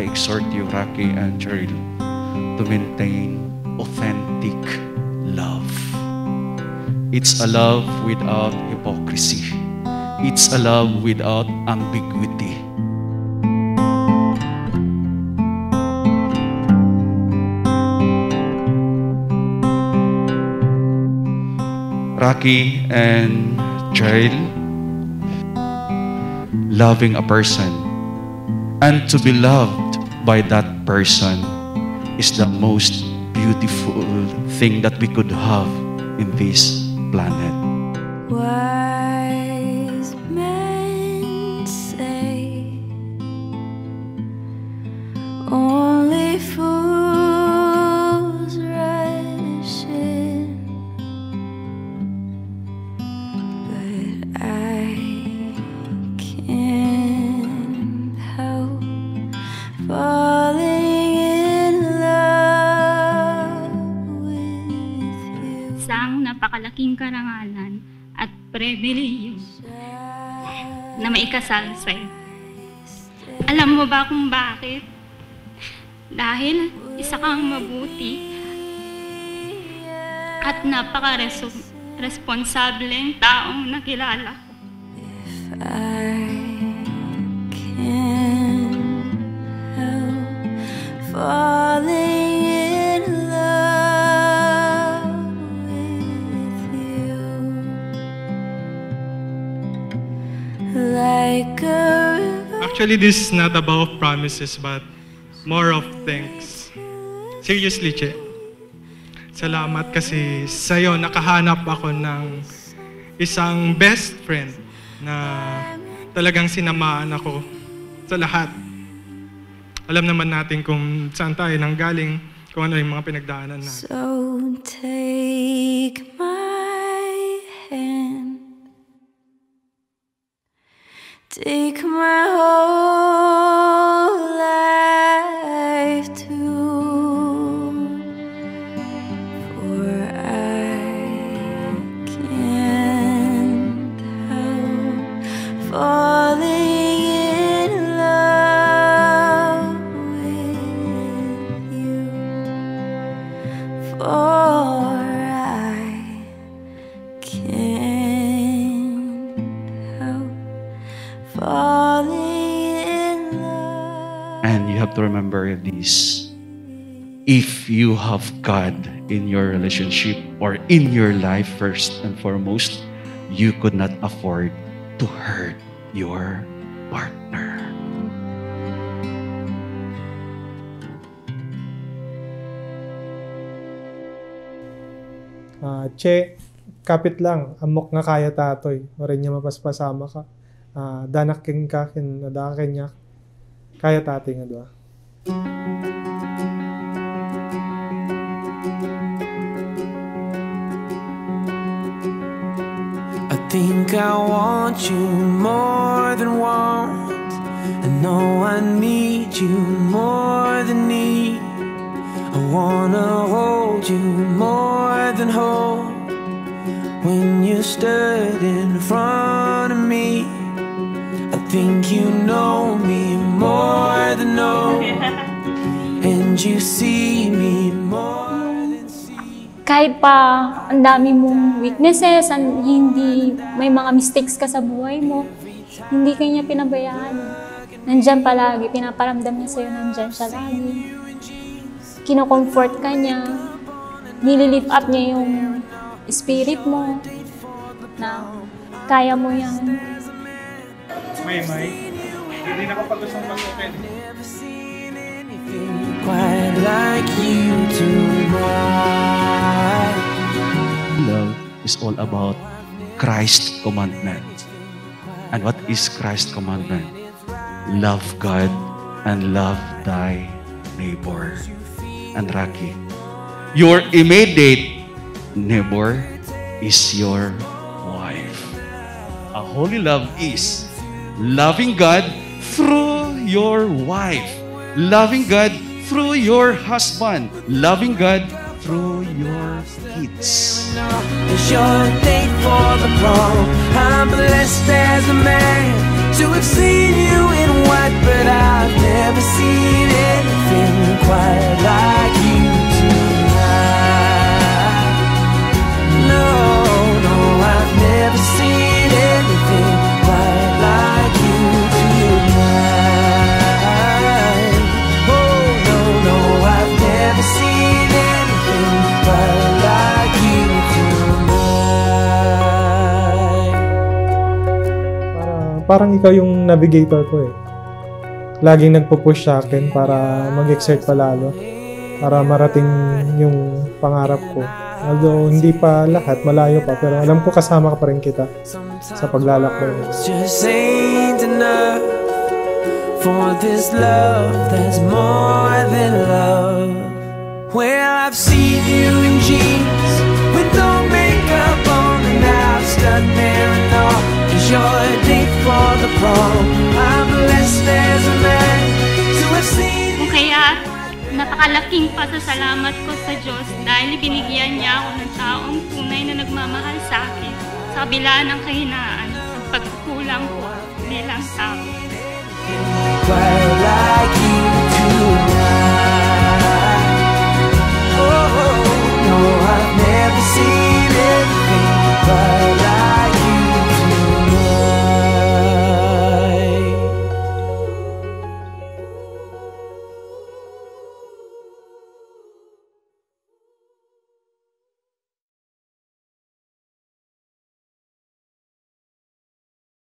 I exhort you, Rocky and Cheryl, to maintain authentic love. It's a love without hypocrisy. It's a love without ambiguity. Rocky and Cheryl, loving a person and to be loved by that person is the most beautiful thing that we could have in this planet. Wise men say only fools rush in, but I can't help falling in love with you. Isang napakalaking karangalan at pribilehiyo na maikasal sa'yo. Alam mo ba kung bakit? Dahil isa kang mabuti at napaka-responsableng taong nakilala ko. I can't help falling in love with you, like a river. Actually, this is not about promises, but more of thanks. Seriously, Che. Salamat kasi sa'yo nakahanap ako ng isang best friend na talagang sinamaan ako sa lahat. Alam naman natin kung saan tayo nanggaling, kung ano yung mga pinagdaanan natin. So take my hand, take my whole life too, for I can't help falling in love with you, for I can't help falling in love. And you have to remember this. If you have God in your relationship or in your life first and foremost, you could not afford to hurt your partner. Che, kapit lang, amok nga kaya tatoy. Orin niya mapaspasama ka. Danak king ka, kinadaka kanya. Kaya tatay nga doa. I think I want you more than want. I know I need you more than need. I wanna hold you more than hold. When you stood in front of me, I think you know me more than know. And you see me more than see. Kahit pa ang dami mong weaknesses, hindi may mga mistakes ka sa buhay mo, hindi ka niya pinabayaan. Nandyan palagi, pinaparamdam niya sa'yo, nandyan siya lagi. Kino-comfort ka niya, nililift up niya yung spirit mo, na kaya mo yan. May, hindi na kapag gustong pasukin. Quite like you tonight. Love is all about Christ's commandment. And what is Christ's commandment? Love God and love thy neighbor. And Rocky, your immediate neighbor is your wife. A holy love is loving God through your wife, loving God through your husband, loving God through your kids. It's your day for the prom. I'm blessed as a man. to have seen you in white, but I've never seen anything quite like you tonight. No, no, I've never seen anything quite like you tonight. Oh, no, no, I've never seen anything quite like you tonight. Parang ikaw yung navigator ko eh. Laging nagpo-push sa akin para mag-exert pa lalo. Para marating yung pangarap ko. Although hindi pa lahat, malayo pa. Pero alam ko kasama ka pa rin kita sa paglalakbay. Just ain't enough for this love that's more than love. Well, I've seen you in jeans with no makeup on, and I've stood there and all, 'cause you're a date for the prom. I'm blessed as a man to have seen Kung kaya, napakalaking pasasalamat ko sa Diyos dahil binigyan niya ako ng taong tunay na nagmamahal sa akin sa kabila ng kahinaan at pagkukulang ko bilang tao. quite like you